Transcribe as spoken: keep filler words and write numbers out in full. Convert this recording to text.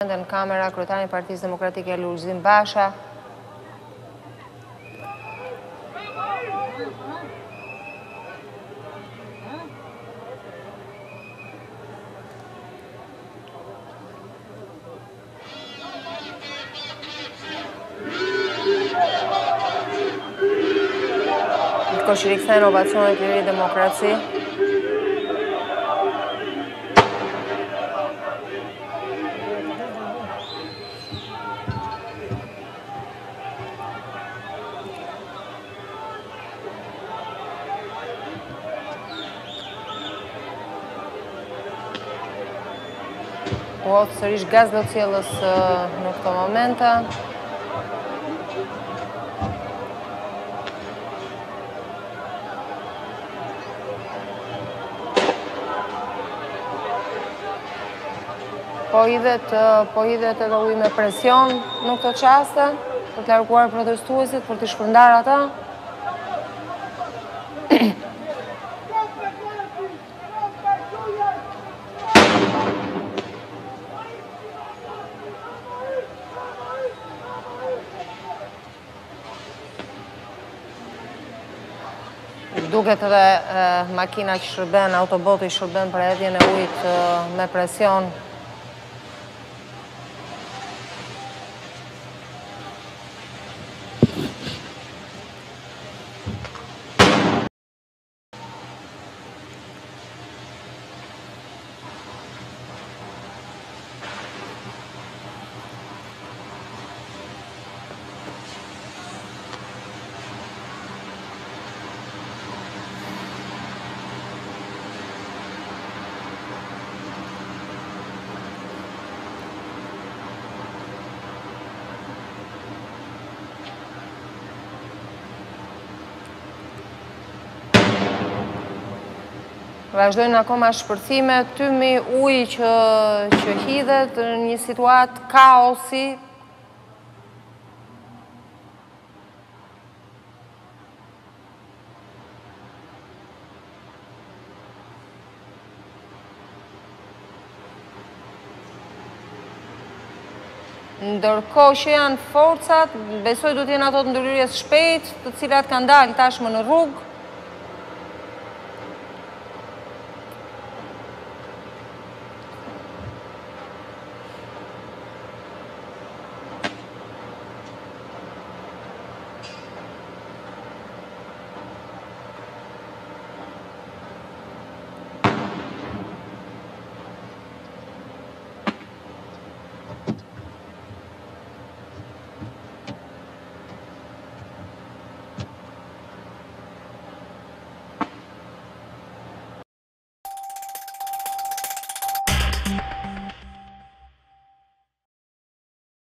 Në kamera, kryetari i Partisë Demokratike Lulzim Basha. Ndërkohë që rikthehen ovacionet Liri e Demokraci. U hodh sërish gaz lotësielës në këto momente. Po hidhet po hidhet edhe ujë me presion në këto qaste për të larguar protestuesit, për të shpërndar ata. Duket edhe makina që shërben, autoboti shërben për hedhjen e ujit me presion. Vazhdojnë akoma shpërthime, tymi ujë që, që hidhet, një situatë kaosi. Ndërkohë që janë forcat, besoj do t'jenë ato të ndërhyrjes shpejt, të cilat kanë dalë tashmë në rrugë.